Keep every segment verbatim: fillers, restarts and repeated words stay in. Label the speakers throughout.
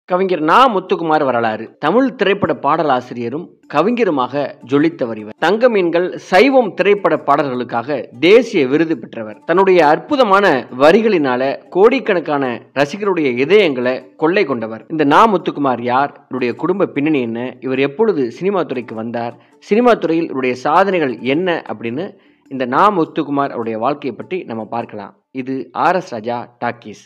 Speaker 1: கவிஞர் நா. முத்துக்குமார் வரலாறு. தமிழ் திரைப்பட பாடலாசிரியரும் கவிஞருமாக ஜொலித்தவர் இவர். தங்க மீன்கள், சைவம் திரைப்பட பாடல்களுக்காக தேசிய விருது பெற்றவர். தன்னுடைய அற்புதமான வரிகளினால கோடிக்கணக்கான ரசிகருடைய இதயங்களை கொள்ளை கொண்டவர். இந்த நா. முத்துக்குமார் யார்? இவருடைய குடும்ப பின்னணி என்ன? இவர் எப்பொழுது சினிமா துறைக்கு வந்தார்? சினிமா துறையில் இவருடைய சாதனைகள் என்ன அப்படின்னு இந்த நா. முத்துக்குமார் அவருடைய வாழ்க்கையை பற்றி நம்ம பார்க்கலாம். இது ஆர் எஸ் ராஜா டாக்கீஸ்.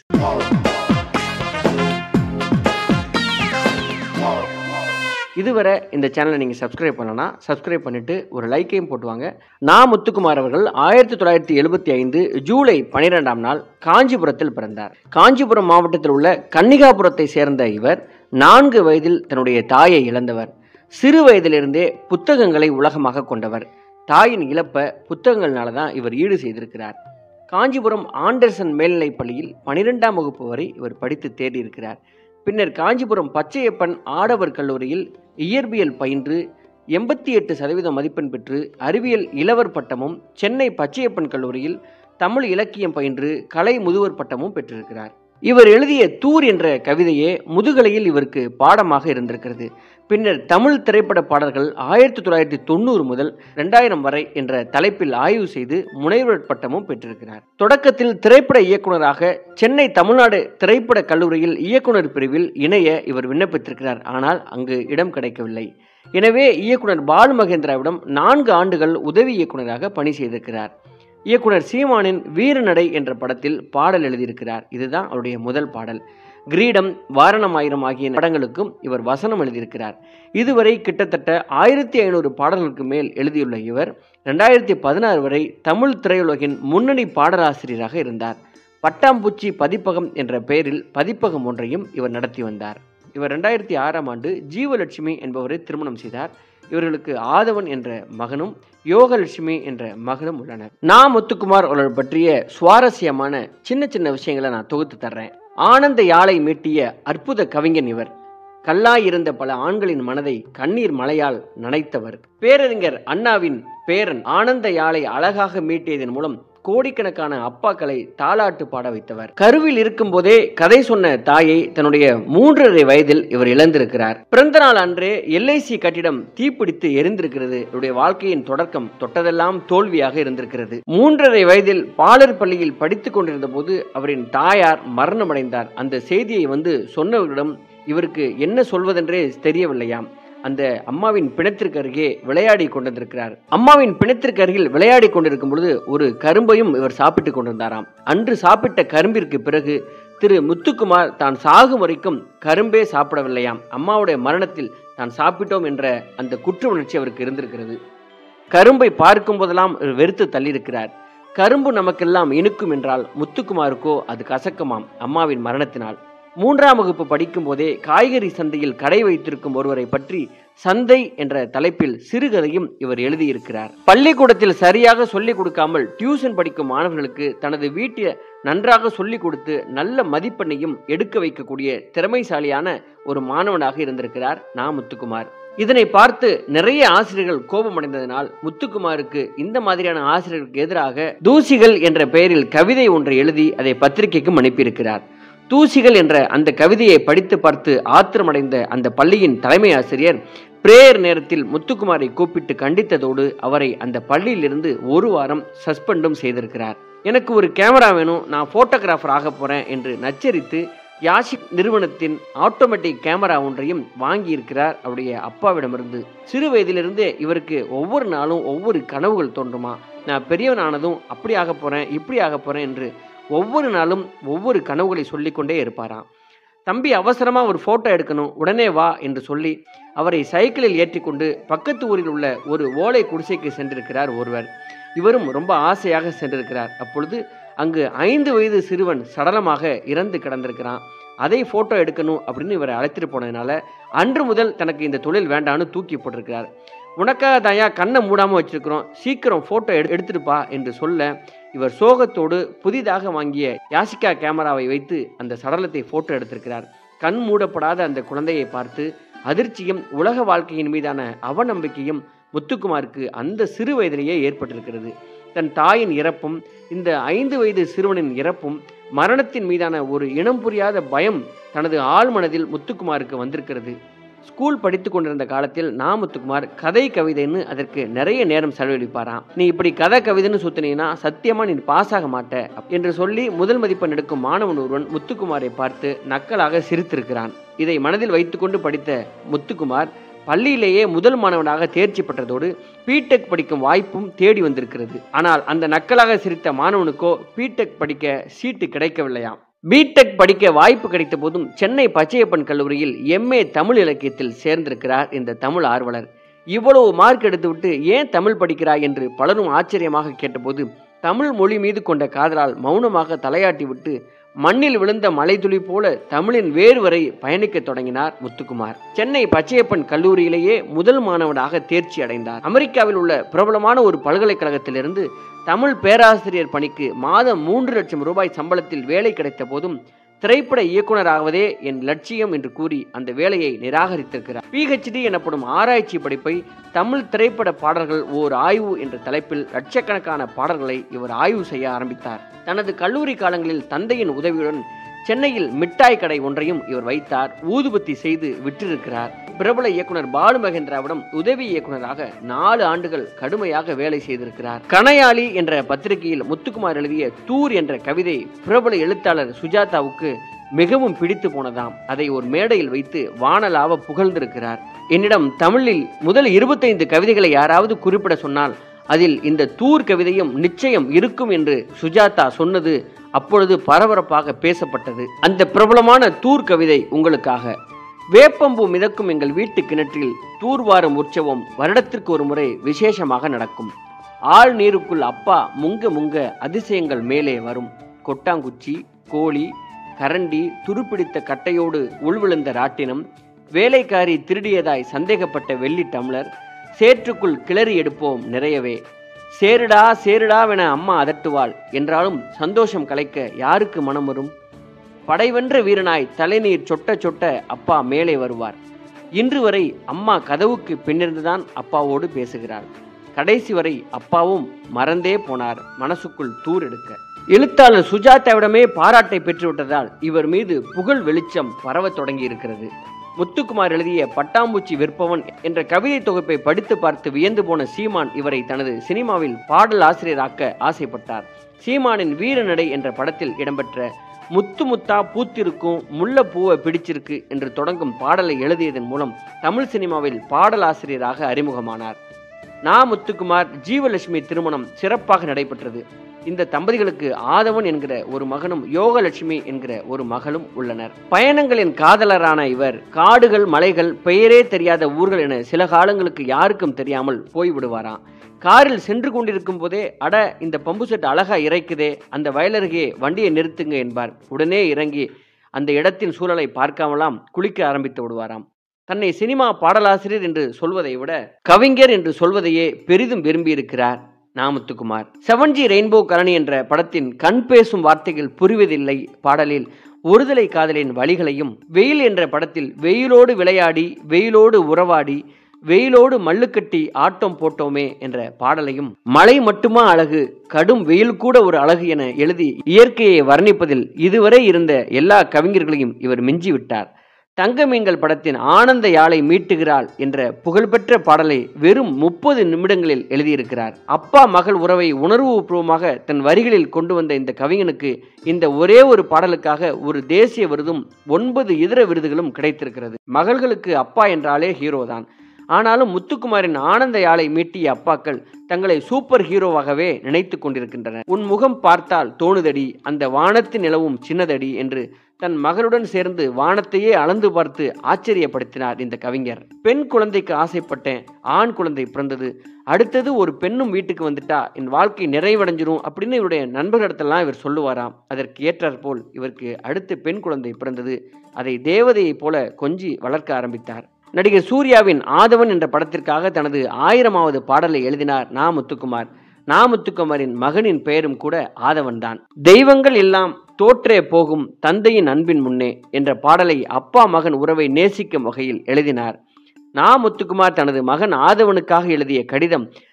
Speaker 1: இதுவரை இந்த சேனலை நீங்கள் சப்ஸ்கிரைப் பண்ணனா சப்ஸ்கிரைப் பண்ணிட்டு ஒரு லைக்கையும் போட்டுவாங்க. நா. முத்துக்குமார் அவர்கள் ஆயிரத்தி தொள்ளாயிரத்தி எழுபத்தி ஐந்து ஜூலை பனிரெண்டாம் நாள் காஞ்சிபுரத்தில் பிறந்தார். காஞ்சிபுரம் மாவட்டத்தில் உள்ள கன்னிகாபுரத்தை சேர்ந்த இவர் நான்கு வயதில் தன்னுடைய தாயை இழந்தவர். சிறு வயதிலிருந்தே புத்தகங்களை உலகமாக கொண்டவர். தாயின் இழப்பை புத்தகங்கள்னால தான் இவர் ஈடு செய்திருக்கிறார். காஞ்சிபுரம் ஆண்டர்சன் மேல்நிலைப் பள்ளியில் பனிரெண்டாம் வகுப்பு வரை இவர் படித்து தேடியிருக்கிறார். பின்னர் காஞ்சிபுரம் பச்சையப்பன் ஆடவர் கல்லூரியில் இயற்பியல் பயின்று எண்பத்தி எட்டு சதவீதம் மதிப்பெண் பெற்று அறிவியல் இளவர் பட்டமும், சென்னை பச்சையப்பன் கல்லூரியில் தமிழ் இலக்கியம் பயின்று கலை முதுவர் பட்டமும் பெற்றிருக்கிறார். இவர் எழுதிய தூர் என்ற கவிதையே முதுகலையில் இவருக்கு பாடமாக இருந்திருக்கிறது. பின்னர் தமிழ் திரைப்பட பாடல்கள் ஆயிரத்தி தொள்ளாயிரத்தி தொண்ணூறு முதல் இரண்டாயிரம் வரை என்ற தலைப்பில் ஆய்வு செய்து முனைவர் பட்டமும் பெற்றிருக்கிறார். தொடக்கத்தில் திரைப்பட இயக்குநராக சென்னை தமிழ்நாடு திரைப்பட கல்லூரியில் இயக்குனர் பிரிவில் இணைய இவர் விண்ணப்பித்திருக்கிறார். ஆனால் அங்கு இடம் கிடைக்கவில்லை. எனவே இயக்குனர் பாலு மகேந்திராவிடம் நான்கு ஆண்டுகள் உதவி இயக்குநராக பணி செய்திருக்கிறார். இயக்குனர் சீமானின் வீரநடை என்ற படத்தில் பாடல் எழுதியிருக்கிறார். இதுதான் அவருடைய முதல் பாடல். கிரீடம், வாரணமாயிரம் ஆகிய படங்களுக்கும் இவர் வசனம் எழுதியிருக்கிறார். இதுவரை கிட்டத்தட்ட ஆயிரத்தி ஐநூறு பாடல்களுக்கு மேல் எழுதியுள்ள இவர் ரெண்டாயிரத்தி பதினாறு வரை தமிழ் திரையுலகின் முன்னணி பாடலாசிரியராக இருந்தார். பட்டாம்பூச்சி பதிப்பகம் என்ற பெயரில் பதிப்பகம் ஒன்றையும் இவர் நடத்தி வந்தார். இவர் ரெண்டாயிரத்தி ஆறாம் ஆண்டு ஜீவலட்சுமி என்பவரை திருமணம் செய்தார். இவர்களுக்கு ஆதவன் என்ற மகனும் யோகலட்சுமி என்ற மகனும் உள்ளனர். நா. முத்துக்குமார் அவர்கள் பற்றிய சுவாரஸ்யமான சின்ன சின்ன விஷயங்களை நான் தொகுத்து தர்றேன். ஆனந்த யாழை மீட்டிய அற்புத கவிஞன் இவர். கல்லாயிருந்த பல ஆண்களின் மனதை கண்ணீர் மலையால் நனைத்தவர். பேரறிஞர் அண்ணாவின் பேரன் ஆனந்த யாழை அழகாக மீட்டியதன் மூலம் கோடிக்கணக்கான அப்பாக்களை தாலாட்டு பாட வைத்தவர். கருவில் இருக்கும் போதே கதை சொன்ன தாயை தன்னுடைய மூன்றரை வயதில் இவர் இழந்திருக்கிறார். பிறந்த நாள் அன்றே எல் ஐ சி கட்டிடம் தீப்பிடித்து எரிந்திருக்கிறது. இவருடைய வாழ்க்கையின் தொடக்கம் தொட்டதெல்லாம் தோல்வியாக இருந்திருக்கிறது. மூன்றரை வயதில் பாலர் பள்ளியில் படித்துக் கொண்டிருந்த போது அவரின் தாயார் மரணமடைந்தார். அந்த செய்தியை வந்து சொன்னவர்களிடம் இவருக்கு என்ன சொல்வதென்றே தெரியவில்லையாம். அந்த அம்மாவின் பிணத்திற்கு அருகே விளையாடி கொண்டிருக்கிறார். அம்மாவின் பிணத்திற்கு அருகில் விளையாடி கொண்டிருக்கும் பொழுது ஒரு கரும்பையும் இவர் சாப்பிட்டு கொண்டிருந்தாராம். அன்று சாப்பிட்ட கரும்பிற்கு பிறகு திரு முத்துக்குமார் தான் சாகும் வரைக்கும் கரும்பே சாப்பிடவில்லையாம். அம்மாவுடைய மரணத்தில் தான் சாப்பிட்டோம் என்ற அந்த குற்ற உணர்ச்சி அவருக்கு இருந்திருக்கிறது. கரும்பை பார்க்கும் போதெல்லாம் வெறுத்து தள்ளியிருக்கிறார். கரும்பு நமக்கெல்லாம் இனிக்கும் என்றால் முத்துக்குமாருக்கோ அது கசக்கமாம் அம்மாவின் மரணத்தினால். மூன்றாம் வகுப்பு படிக்கும் போதே காய்கறி சந்தையில் கடை வைத்திருக்கும் ஒருவரை பற்றி சந்தை என்ற தலைப்பில் சிறுகதையும் இவர் எழுதியிருக்கிறார். பள்ளிக்கூடத்தில் சரியாக சொல்லிக் கொடுக்காமல் டியூஷன் படிக்கும் மாணவர்களுக்கு தனது வீட்டில் நன்றாக சொல்லிக் கொடுத்து நல்ல மதிப்பெண்ணையும் எடுக்க வைக்கக்கூடிய திறமைசாலியான ஒரு மாணவனாக இருந்திருக்கிறார் நா. முத்துக்குமார். இதனை பார்த்து நிறைய ஆசிரியர்கள் கோபமடைந்ததனால் முத்துக்குமாருக்கு இந்த மாதிரியான ஆசிரியர்களுக்கு எதிராக தூசிகள் என்ற பெயரில் கவிதை ஒன்றை எழுதி அதை பத்திரிகைக்கும் அனுப்பியிருக்கிறார். தூசிகள் என்ற அந்த கவிதையை படித்து பார்த்து ஆத்திரமடைந்த அந்த பள்ளியின் தலைமை ஆசிரியர் பிரேயர் நேரத்தில் முத்துக்குமாரை கூப்பிட்டு கண்டித்ததோடு அவரை அந்த பள்ளியிலிருந்து ஒரு வாரம் சஸ்பெண்டும் செய்திருக்கிறார். எனக்கு ஒரு கேமரா வேணும், நான் போட்டோகிராஃபர் ஆக போறேன் என்று நச்சரித்து யாஷிக் நிறுவனத்தின் ஆட்டோமேட்டிக் கேமரா ஒன்றையும் வாங்கியிருக்கிறார் அவருடைய அப்பாவிடமிருந்து. சிறு வயதிலிருந்தே இவருக்கு ஒவ்வொரு நாளும் ஒவ்வொரு கனவுகள் தோன்றுமா. நான் பெரியவன் ஆனதும் அப்படி ஆக போறேன், இப்படி ஆக போறேன் என்று ஒவ்வொரு நாளும் ஒவ்வொரு கனவுகளை சொல்லிக்கொண்டே இருப்பாராம். தம்பி அவசரமாக ஒரு ஃபோட்டோ எடுக்கணும், உடனே வா என்று சொல்லி அவரை சைக்கிளில் ஏற்றிக்கொண்டு பக்கத்து ஊரில் உள்ள ஒரு ஓலை குடிசைக்கு சென்றிருக்கிறார் ஒருவர். இவரும் ரொம்ப ஆசையாக சென்றிருக்கிறார். அப்பொழுது அங்கு ஐந்து வயது சிறுவன் சடலமாக இறந்து கிடந்திருக்கிறான். அதை ஃபோட்டோ எடுக்கணும் அப்படின்னு இவரை அழைத்துட்டு போனதுனால அன்று முதல் தனக்கு இந்த தொழில் வேண்டான்னு தூக்கி போட்டிருக்கிறார். உனக்காக தாயா கண்ணை மூடாமல் வச்சிருக்கிறோம், சீக்கிரம் ஃபோட்டோ எடு எடுத்துடுப்பா என்று சொல்ல இவர் சோகத்தோடு புதிதாக வாங்கிய யாசிகா கேமராவை வைத்து அந்த சடலத்தை ஃபோட்டோ எடுத்திருக்கிறார். கண் மூடப்படாத அந்த குழந்தையை பார்த்து அதிர்ச்சியும் உலக வாழ்க்கையின் மீதான அவநம்பிக்கையும் முத்துக்குமாருக்கு அந்த சிறு வயதிலேயே ஏற்பட்டிருக்கிறது. தன் தாயின் இறப்பும் இந்த ஐந்து வயது சிறுவனின் இறப்பும் மரணத்தின் மீதான ஒரு இனம் புரியாத பயம் தனது ஆழ்மனதில் முத்துக்குமாருக்கு வந்திருக்கிறது. ஸ்கூல் படித்து கொண்டிருந்த காலத்தில் நா முத்துக்குமார் கதை கவிதைன்னு அதற்கு நிறைய நேரம் செலவழிப்பாராம். நீ இப்படி கதை கவிதைன்னு சுத்தினீங்கன்னா சத்தியமா நீ பாஸ் ஆக மாட்ட என்று சொல்லி முதல் மதிப்பெண் எடுக்கும் மாணவன் ஒருவன் முத்துக்குமாரை பார்த்து நக்கலாக சிரித்திருக்கிறான். இதை மனதில் வைத்துக்கொண்டு படித்த முத்துக்குமார் பள்ளியிலேயே முதல் மாணவனாக தேர்ச்சி பெற்றதோடு பிடெக் படிக்கும் வாய்ப்பும் தேடி வந்திருக்கிறது. ஆனால் அந்த நக்கலாக சிரித்த மாணவனுக்கோ பிடெக் படிக்க சீட்டு கிடைக்கவில்லையாம். பிடெக் படிக்க வாய்ப்பு கிடைத்த போதும் சென்னை பச்சையப்பன் கல்லூரியில் எம்ஏ தமிழ் இலக்கியத்தில் சேர்ந்திருக்கிறார் இந்த தமிழ் ஆர்வலர். இவ்வளவு மார்க் எடுத்துவிட்டு ஏன் தமிழ் படிக்கிறாய் என்று பலரும் ஆச்சரியமாக கேட்டபோது தமிழ் மொழி மீது கொண்ட காதலால் மௌனமாக தலையாட்டி விட்டு மண்ணில் விழுந்த மலைத்துளி போல தமிழின் வேறு வரை பயணிக்க தொடங்கினார் முத்துக்குமார். சென்னை பச்சையப்பன் கல்லூரியிலேயே முதல் மாணவனாக தேர்ச்சி அடைந்தார். அமெரிக்காவில் உள்ள பிரபலமான ஒரு பல்கலைக்கழகத்திலிருந்து தமிழ் பேராசிரியர் பணிக்கு மாதம் மூன்று லட்சம் ரூபாய் சம்பளத்தில் வேலை கிடைத்த போதும் திரைப்பட இயக்குனராகவதே என் லட்சியம் என்று கூறி அந்த வேலையை நிராகரித்திருக்கிறார். பிஹெச்டி எனப்படும் ஆராய்ச்சி படிப்பை தமிழ் திரைப்பட பாடல்கள் ஓர் ஆய்வு என்ற தலைப்பில் லட்சக்கணக்கான பாடல்களை இவர் ஆய்வு செய்ய ஆரம்பித்தார். தனது கல்லூரி காலங்களில் தந்தையின் உதவியுடன் சென்னையில் மிட்டாய் கடை ஒன்றையும் இவர் வைத்தார். ஊதுபத்தி செய்து விற்றிருக்கிறார். பிரபல இயக்குனர் பாலு மகேந்திராவிடம் உதவி இயக்குனராக நாலு ஆண்டுகள் கடுமையாக வேலை செய்திருக்கிறார். கணையாளி என்ற பத்திரிகையில் முத்துக்குமார் எழுதிய தூர் என்ற கவிதை பிரபல எழுத்தாளர் சுஜாதாவுக்கு மிகவும் பிடித்து போனதாம். அதை ஒரு மேடையில் வைத்து வானலாவ புகழ்ந்திருக்கிறார். என்னிடம் தமிழில் முதல் இருபத்தைந்து கவிதைகளை யாராவது குறிப்பிட சொன்னால் அதில் இந்த தூர் கவிதையும் நிச்சயம் இருக்கும் என்று சுஜாதா சொன்னது அப்பொழுது பரபரப்பாக பேசப்பட்டது. அந்த பிரபலமான தூர் கவிதை உங்களுக்காக. வேப்பம்பூ மிதக்கும் எங்கள் வீட்டு கிணற்றில் தூர்வாரும் உற்சவம் வருடத்திற்கு ஒரு முறை விசேஷமாக நடக்கும். ஆள் நீருக்குள் அப்பா முங்க முங்க அதிசயங்கள் மேலே வரும். கொட்டாங்குச்சி, கோழி, கரண்டி, துருப்பிடித்த கட்டையோடு உள்விழுந்த ராட்டினம், வேலைக்காரி திருடியதாய் சந்தேகப்பட்ட வெள்ளி டம்ளர், சேற்றுக்குள் கிளறி எடுப்போம் நிறையவே. சேருடா சேருடாவென அம்மா அதட்டுவாள். என்றாலும் சந்தோஷம் கலைக்க யாருக்கு மனம் வரும்? படைவென்ற வீரனாய் தலைநீர் சொட்ட சொட்ட அப்பா மேலே வருவார். இன்று வரை அம்மா கதவுக்கு பின்னிருந்துதான் அப்பாவோடு பேசுகிறாள். கடைசி வரை அப்பாவும் மறந்தே போனார் மனசுக்குள் தூர் எடுக்க. எழுத்தாளர் சுஜாதாவிடமே பாராட்டை பெற்றுவிட்டதால் இவர் மீது புகழ் வெளிச்சம் பரவ தொடங்கி இருக்கிறது. முத்துக்குமார் எழுதிய பட்டாம்பூச்சி விற்பவன் என்ற கவிதை தொகுப்பை படித்து பார்த்து வியந்து போன சீமான் இவரை தனது சினிமாவில் பாடல் ஆசிரியராக்க ஆசைப்பட்டார். சீமானின் வீரநடை என்ற படத்தில் இடம்பெற்ற முத்து முத்தா பூத்திருக்கும் முல்ல பூவை பிடிச்சிருக்கு என்று தொடங்கும் பாடலை எழுதியதன் மூலம் தமிழ் சினிமாவில் பாடல் ஆசிரியராக அறிமுகமானார். நா முத்துக்குமார் ஜீவலட்சுமி திருமணம் சிறப்பாக நடைபெற்றது. இந்த தம்பதிகளுக்கு ஆதவன் என்கிற ஒரு மகனும் யோகலட்சுமி என்கிற ஒரு மகளும் உள்ளனர். பயணங்களின் காதலரான இவர் காடுகள், மலைகள், பெயரே தெரியாத ஊர்கள் என சில காலங்களுக்கு யாருக்கும் தெரியாமல் போய்விடுவாராம். காரில் சென்று கொண்டிருக்கும் போதே, அட இந்த பம்பு செட் அழகா இறைக்குதே, அந்த வயலருகே வண்டியை நிறுத்துங்க என்பார். உடனே இறங்கி அந்த இடத்தின் சூழலை பார்க்காமலாம் குளிக்க ஆரம்பித்து விடுவாராம். தன்னை சினிமா பாடலாசிரியர் என்று சொல்வதை விட கவிஞர் என்று சொல்வதையே பெரிதும் விரும்பியிருக்கிறார் Na Muthukumar. Seven G rainbow colony என்ற படத்தின் கண் பேசும் வார்த்தைகள் புரிவதில்லை பாடலில் ஒருதலை காதலின் வழிகளையும், வெயில் என்ற படத்தில் வெயிலோடு விளையாடி வெயிலோடு உறவாடி வெயிலோடு மல்லுக்கட்டி ஆட்டம் போட்டோமே என்ற பாடலையும், மழை மட்டுமா அழகு, கடும் வெயில் கூட ஒரு அழகு என எழுதி இயற்கையை வர்ணிப்பதில் இதுவரை இருந்த எல்லா கவிஞர்களையும் இவர் மிஞ்சிவிட்டார். தங்கமீன்கள் படத்தின் ஆனந்த யாழை மீட்டுகிறாள் என்ற புகழ்பெற்ற பாடலை வெறும் முப்பது நிமிடங்களில் எழுதியிருக்கிறார். அப்பா மகள் உறவை உணர்வு பூர்வமாக தன் வரிகளில் கொண்டு வந்த இந்த கவிஞனுக்கு இந்த ஒரே ஒரு பாடலுக்காக ஒரு தேசிய விருதும் ஒன்பது இதர விருதுகளும் கிடைத்திருக்கிறது. மகள்களுக்கு அப்பா என்றாலே ஹீரோ தான். ஆனாலும் முத்துக்குமாரின் ஆனந்த யாழை மீட்டிய அப்பாக்கள் தங்களை சூப்பர் ஹீரோவாகவே நினைத்து கொண்டிருக்கின்றனர். உன் முகம் பார்த்தால் தோணுதடி, அந்த வானத்து நிலவும் சின்னதடி என்று தன் மகளுடன் சேர்ந்து வானத்தையே அளந்து பார்த்து ஆச்சரியப்படுத்தினார் இந்த கவிஞர். பெண் குழந்தைக்கு ஆசைப்பட்டேன், ஆண் குழந்தை பிறந்தது, அடுத்தது ஒரு பெண்ணும் வீட்டுக்கு வந்துட்டா என் வாழ்க்கை நிறைவடைஞ்சிரும் அப்படின்னு இவருடைய நண்பர்களிடத்தெல்லாம் இவர் சொல்லுவாராம். அதற்கு ஏற்றாற்போல் இவருக்கு அடுத்த பெண் குழந்தை பிறந்தது. அதை தேவதையைப் போல கொஞ்சி வளர்க்க ஆரம்பித்தார். நடிகர் சூர்யாவின் ஆதவன் என்ற படத்திற்காக தனது ஆயிரமாவது பாடலை எழுதினார் நா முத்துக்குமார். நா முத்துக்குமாரின் மகனின் பெயரும் கூட ஆதவன் தான். தெய்வங்கள் எல்லாம் தோற்றே போகும் தந்தையின் அன்பின் முன்னே என்ற பாடலை அப்பா மகன் உறவை நேசிக்கும் வகையில் எழுதினார். நா முத்துக்குமார் தனது மகன் ஆதவனுக்காக எழுதிய கடிதம்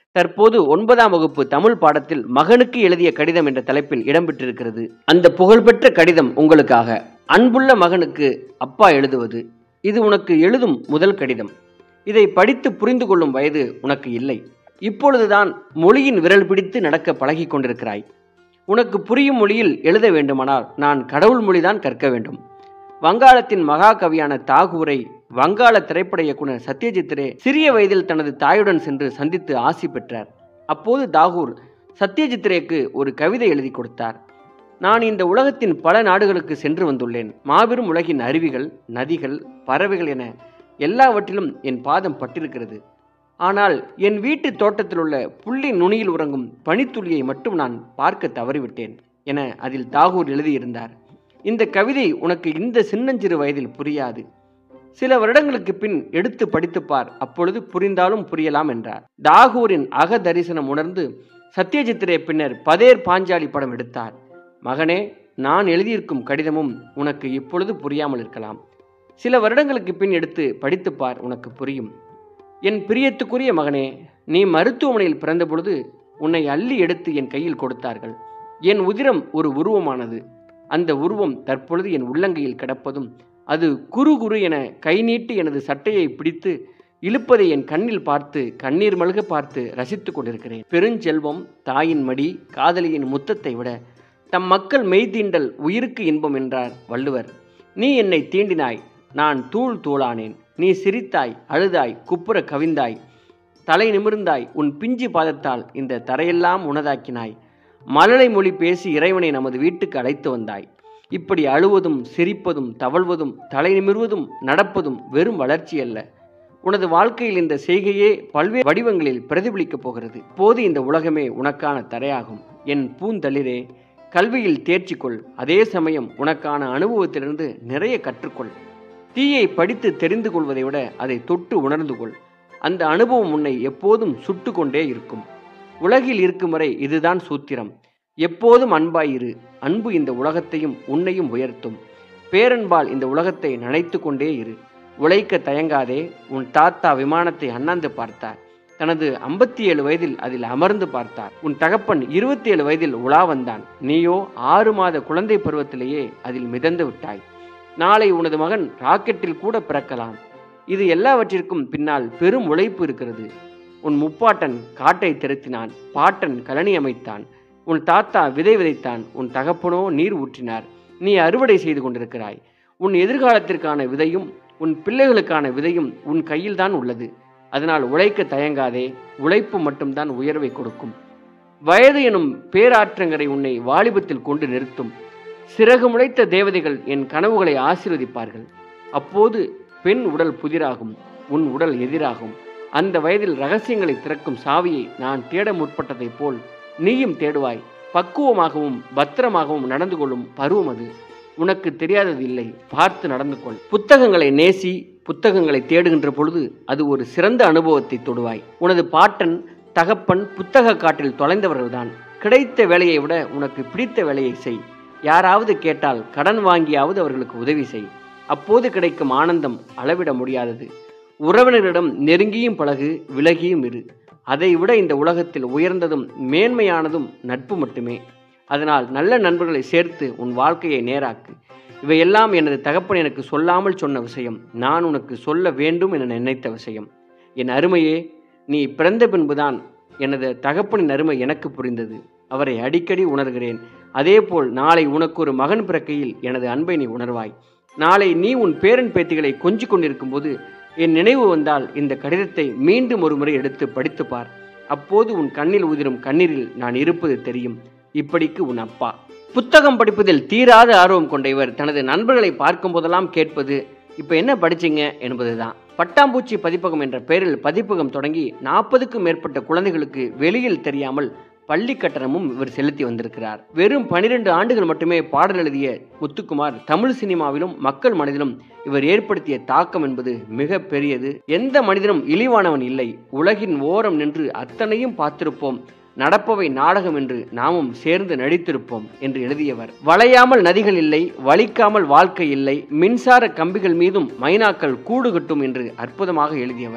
Speaker 1: தற்போது ஒன்பதாம் வகுப்பு தமிழ் பாடத்தில் மகனுக்கு எழுதிய கடிதம் என்ற தலைப்பில் இடம்பெற்றிருக்கிறது. அந்த புகழ்பெற்ற கடிதம் உங்களுக்காக. அன்புள்ள மகனுக்கு அப்பா எழுதுவது. இது உனக்கு எழுதும் முதல் கடிதம். இதை படித்து புரிந்து கொள்ளும் வயது உனக்கு இல்லை. இப்பொழுதுதான் மொழியின் விரல் பிடித்து நடக்க பழகி கொண்டிருக்கிறாய். உனக்கு புரியும் மொழியில் எழுத வேண்டுமானால் நான் கடவுள் மொழிதான் கற்க வேண்டும். வங்காளத்தின் மகா கவியான தாகூரை வங்காள திரைப்பட இயக்குனர் சத்யஜித் ரே சிறிய வயதில் தனது தாயுடன் சென்று சந்தித்து ஆசி பெற்றார். அப்போது தாகூர் சத்யஜித் ரேக்கு ஒரு கவிதை எழுதி கொடுத்தார். நான் இந்த உலகத்தின் பல நாடுகளுக்கு சென்று வந்துள்ளேன். மாபெரும் உலகின் அருவிகள், நதிகள், பறவைகள் என எல்லாவற்றிலும் என் பாதம் பட்டிருக்கிறது. ஆனால் என் வீட்டு தோட்டத்தில் உள்ள புள்ளி நுனியில் உறங்கும் பனித்துளியை மட்டும் நான் பார்க்க தவறிவிட்டேன் என அதில் தாகூர் எழுதியிருந்தார். இந்த கவிதை உனக்கு இந்த சின்னஞ்சிறு வயதில் புரியாது. சில வருடங்களுக்கு பின் எடுத்து படித்துப்பார், அப்பொழுது புரிந்தாலும் புரியலாம் என்றார். தாகூரின் அக தரிசனம் உணர்ந்து சத்யஜித் ரே பின்னர் பதேர் பாஞ்சாலி படம் எடுத்தார். மகனே, நான் எழுதியிருக்கும் கடிதமும் உனக்கு இப்பொழுது புரியாமல் இருக்கலாம். சில வருடங்களுக்கு பின் எடுத்து படித்துப்பார், உனக்கு புரியும். என் பிரியத்துக்குரிய மகனே, நீ மருத்துவமனையில் பிறந்த பொழுது உன்னை அள்ளி எடுத்து என் கையில் கொடுத்தார்கள். என் உதிரம் ஒரு உருவமானது. அந்த உருவம் தற்பொழுது என் உள்ளங்கையில் கிடப்பதும் அது குறு குறு என கை நீட்டி எனது சட்டையை பிடித்து இழுப்பதை என் கண்ணில் பார்த்து கண்ணீர் மல்க பார்த்து ரசித்து கொண்டிருக்கிறேன். பெருஞ்செல்வம், தாயின் மடி, காதலியின் முத்தத்தை விட தம் மக்கள் மெய்தீண்டல் உயிருக்கு இன்பம் என்றார் வள்ளுவர். நீ என்னை தீண்டினாய், நான் தூள் தூளானேன். நீ சிரித்தாய், அழுதாய், குப்புற கவிந்தாய், தலை நிமிர்ந்தாய். உன் பிஞ்சு பாதத்தால் இந்த தரையெல்லாம் உனதாக்கினாய். மழலை மொழி பேசி இறைவனை நமது வீட்டுக்கு அழைத்து வந்தாய். இப்படி அழுவதும் சிரிப்பதும் தவழ்வதும் தலை நிமிர்வதும் நடப்பதும் வெறும் வளர்ச்சி அல்ல. உனது வாழ்க்கையில் இந்த செய்கையே பல்வேறு வடிவங்களில் பிரதிபலிக்கப் போகிறது. போது இந்த உலகமே உனக்கான தரையாகும். என் பூந்தளிரே, கல்வியில் தேர்ச்சிக்கொள். அதே சமயம் உனக்கான அனுபவத்திலிருந்து நிறைய கற்றுக்கொள். தீயை படித்து தெரிந்து கொள்வதை விட அதை தொட்டு உணர்ந்து கொள். அந்த அனுபவம் உன்னை எப்போதும் சுட்டு கொண்டே இருக்கும். உலகில் இருக்கும் வரை இதுதான் சூத்திரம். எப்போதும் அன்பாயிரு. அன்பு இந்த உலகத்தையும் உன்னையும் உயர்த்தும். பேரன்பால் இந்த உலகத்தை நனைத்து கொண்டே இரு. உழைக்க தயங்காதே. உன் தாத்தா விமானத்தை அண்ணாந்து பார்த்தார். தனது ஐம்பத்தி ஏழு வயதில் அதில் அமர்ந்து பார்த்தார். உன் தகப்பன் இருபத்தி ஏழு வயதில் உலா வந்தான். நீயோ ஆறு மாத குழந்தை பருவத்திலேயே அதில் மிதந்து விட்டாய். நாளை உனது மகன் ராக்கெட்டில் கூட பிறக்கலாம். இது எல்லாவற்றிற்கும் பின்னால் பெரும் உழைப்பு இருக்கிறது. உன் முப்பாட்டன் காட்டை திரட்டினான். பாட்டன் கழனி அமைத்தான். உன் தாத்தா விதை விதைத்தான். உன் தகப்பனோ நீர் ஊற்றினார். நீ அறுவடை செய்து கொண்டிருக்கிறாய். உன் எதிர்காலத்திற்கான விதையும் உன் பிள்ளைகளுக்கான விதையும் உன் கையில்தான் உள்ளது. அதனால் உழைக்க தயங்காதே. உழைப்பு மட்டும்தான் உயர்வை கொடுக்கும். வயது எனும் பேராற்றங்கரை உன்னை வாலிபத்தில் கொண்டு நிறுத்தும். சிறகு முளைத்த தேவதைகள் என் கனவுகளை ஆசீர்வதிப்பார்கள். அப்போது பெண் உடல் புதிராகும், உன் உடல் எதிராகும். அந்த வயதில் ரகசியங்களை திறக்கும் சாவியை நான் தேட முற்பட்டதை போல் நீயும் தேடுவாய். பக்குவமாகவும் பத்திரமாகவும் நடந்து கொள்ளும் பருவம் அது. உனக்கு தெரியாதது இல்லை, பார்த்து நடந்து கொள். புத்தகங்களை நேசி. புத்தகங்களை தேடுகின்ற பொழுது அது ஒரு சிறந்த அனுபவத்தை தொடுவாய். உனது பாட்டன் தகப்பன் புத்தக காட்டில் தொலைந்தவர்கள்தான். கிடைத்த வேலையை விட உனக்கு பிடித்த வேலையை செய். யாராவது கேட்டால் கடன் வாங்கியாவது அவர்களுக்கு உதவி செய். அப்போது கிடைக்கும் ஆனந்தம் அளவிட முடியாதது. உறவினர்களிடம் நெருங்கியும் பழகு, விலகியும் இரு. அதை விட இந்த உலகத்தில் உயர்ந்ததும் மேன்மையானதும் நட்பு மட்டுமே. அதனால் நல்ல நண்பர்களை சேர்த்து உன் வாழ்க்கையை நேராக்கு. இவையெல்லாம் எனது தகப்பன் எனக்கு சொல்லாமல் சொன்ன விஷயம். நான் உனக்கு சொல்ல வேண்டும் என நினைத்த விஷயம். என் அருமையே, நீ பிறந்த பின்புதான் எனது தகப்பனின் அருமை எனக்கு புரிந்தது. அவரை அடிக்கடி உணர்கிறேன். அதேபோல் நாளை உனக்கு ஒரு மகன் பிறக்கையில் எனது அன்பை நீ உணர்வாய். நாளை நீ உன் பேரன் பேத்திகளை கொஞ்சிக் கொண்டிருக்கும் போது என் நினைவு வந்தால் இந்த கடிதத்தை மீண்டும் ஒரு முறை எடுத்து படித்து பார். அப்போது உன் கண்ணில் உதிரும் கண்ணீரில் நான் இருப்பது தெரியும். இப்படிக்கு உன் அப்பா. புத்தகம் படிப்பதில் தீராத ஆர்வம் கொண்ட இவர் தனது நண்பர்களை பார்க்கும் போதெல்லாம் கேட்பது, இப்போ என்ன படிச்சிங்க என்பதுதான். பட்டாம்பூச்சி பதிப்பகம் என்ற பெயரில் பதிப்பகம் தொடங்கி நாற்பதுக்கும் மேற்பட்ட குழந்தைகளுக்கு வெளியில் தெரியாமல் பள்ளி கட்டணமும் இவர் செலுத்தி வந்திருக்கிறார். வெறும் பனிரெண்டு ஆண்டுகள் மட்டுமே பாடல் எழுதிய முத்துக்குமார் தமிழ் சினிமாவிலும் மக்கள் மனதிலும் இவர் ஏற்படுத்திய தாக்கம் என்பது மிக பெரியது. எந்த மனிதனும் இழிவானவன் இல்லை. உலகின் ஓரம் நின்று அத்தனையும் பார்த்திருப்போம். நடப்பவை நாடகம் என்று நாமும் சேர்ந்து நடித்திருப்போம் என்று எழுதியவர். வளையாமல் நதிகள் இல்லை, வலிக்காமல் வாழ்க்கை இல்லை, மின்சார கம்பிகள் மீதும் மைனாக்கள் கூடு கட்டும் என்று அற்புதமாக எழுதியவர்.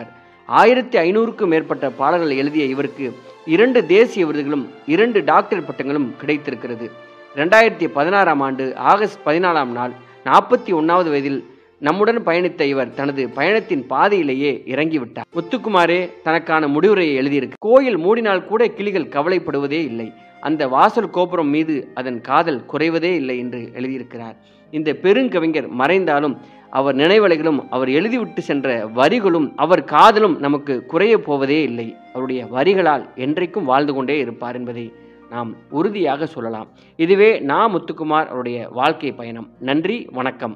Speaker 1: ஆயிரத்தி ஐநூறுக்கும் மேற்பட்ட பாடல்கள் எழுதிய இவருக்கு இரண்டு தேசிய விருதுகளும் இரண்டு டாக்டர் பட்டங்களும் கிடைத்திருக்கிறது. ரெண்டாயிரத்தி பதினாறாம் ஆண்டு ஆகஸ்ட் பதினாலாம் நாள் நாற்பத்தி ஒன்றாவது வயதில் நம்முடன் பயணித்த இவர் தனது பயணத்தின் பாதையிலேயே இறங்கிவிட்டார். முத்துக்குமாரே தனக்கான முடிவுரையை எழுதியிருக்கு. கோயில் மூடினால் கூட கிளிகள் கவலைப்படுவதே இல்லை, அந்த வாசல் கோபுரம் மீது அதன் காதல் குறைவதே இல்லை என்று எழுதியிருக்கிறார். இந்த பெருங்கவிஞர் மறைந்தாலும் அவர் நினைவலைகளும் அவர் எழுதிவிட்டு சென்ற வரிகளும் அவர் காதலும் நமக்கு குறைய போவதே இல்லை. அவருடைய வரிகளால் என்றைக்கும் வாழ்ந்து கொண்டே இருப்பார் என்பதை நாம் உறுதியாக சொல்லலாம். இதுவே நா. முத்துக்குமார் அவருடைய வாழ்க்கை பயணம். நன்றி, வணக்கம்.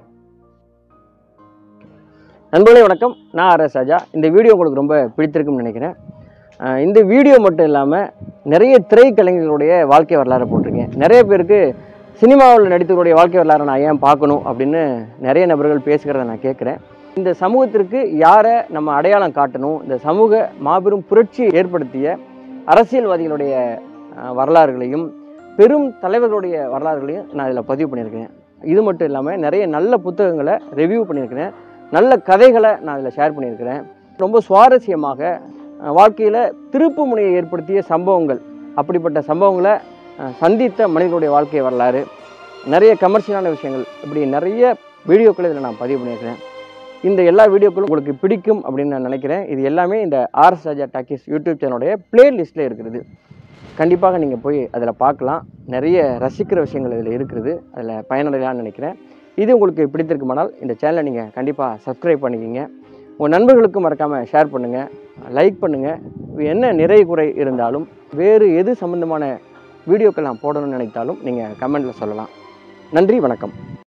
Speaker 1: நண்பர்களே வணக்கம். நான் ஆர் எஸ் ராஜா. இந்த வீடியோ உங்களுக்கு ரொம்ப பிடித்திருக்கும்னு நினைக்கிறேன். இந்த வீடியோ மட்டும் இல்லாமல் நிறைய திரைக்கலைஞர்களுடைய வாழ்க்கை வரலாறு போட்டிருக்கேன். நிறைய பேருக்கு சினிமாவில் நடித்தவருடைய வாழ்க்கை வரலாறு நான் ஏன் பார்க்கணும் அப்படின்னு நிறைய நபர்கள் பேசுகிறத நான் கேட்குறேன். இந்த சமூகத்திற்கு யாரை நம்ம அடையாளம் காட்டணும், இந்த சமூக மாபெரும் புரட்சியை ஏற்படுத்திய அரசியல்வாதிகளுடைய வரலாறுகளையும் பெரும் தலைவர்களுடைய வரலாறுகளையும் நான் இதில் பதிவு பண்ணியிருக்கிறேன். இது மட்டும் இல்லாமல் நிறைய நல்ல புத்தகங்களை ரிவ்யூ பண்ணியிருக்கிறேன், நல்ல கதைகளை நான் இதில் ஷேர் பண்ணியிருக்கிறேன். ரொம்ப சுவாரஸ்யமாக வாழ்க்கையில் திருப்பு முனையை ஏற்படுத்திய சம்பவங்கள், அப்படிப்பட்ட சம்பவங்களை சந்தித்த மனிதனுடைய வாழ்க்கை வரலாறு, நிறைய கமர்ஷியலான விஷயங்கள், இப்படி நிறைய வீடியோக்களை இதில் நான் பதிவு பண்ணியிருக்கிறேன். இந்த எல்லா வீடியோக்களும் உங்களுக்கு பிடிக்கும் அப்படின்னு நான் நினைக்கிறேன். இது எல்லாமே இந்த R S Raja talkies YouTube சேனலுடைய பிளேலிஸ்ட்டில் இருக்கிறது. கண்டிப்பாக நீங்கள் போய் அதில் பார்க்கலாம். நிறைய ரசிக்கிற விஷயங்கள் இதில் இருக்கிறது, அதில் பயனடையலான்னு நினைக்கிறேன். இது உங்களுக்கு பிடித்திருக்குமானால் இந்த சேனலை நீங்கள் கண்டிப்பாக சப்ஸ்கிரைப் பண்ணிக்கிங்க. உங்கள் நண்பர்களுக்கும் மறக்காமல் ஷேர் பண்ணுங்கள், லைக் பண்ணுங்கள். என்ன நிறை குறை இருந்தாலும் வேறு எது சம்மந்தமான வீடியோக்கள் நான் போடணும்னு நினைத்தாலும் நீங்கள் கமெண்ட்டில் சொல்லலாம். நன்றி, வணக்கம்.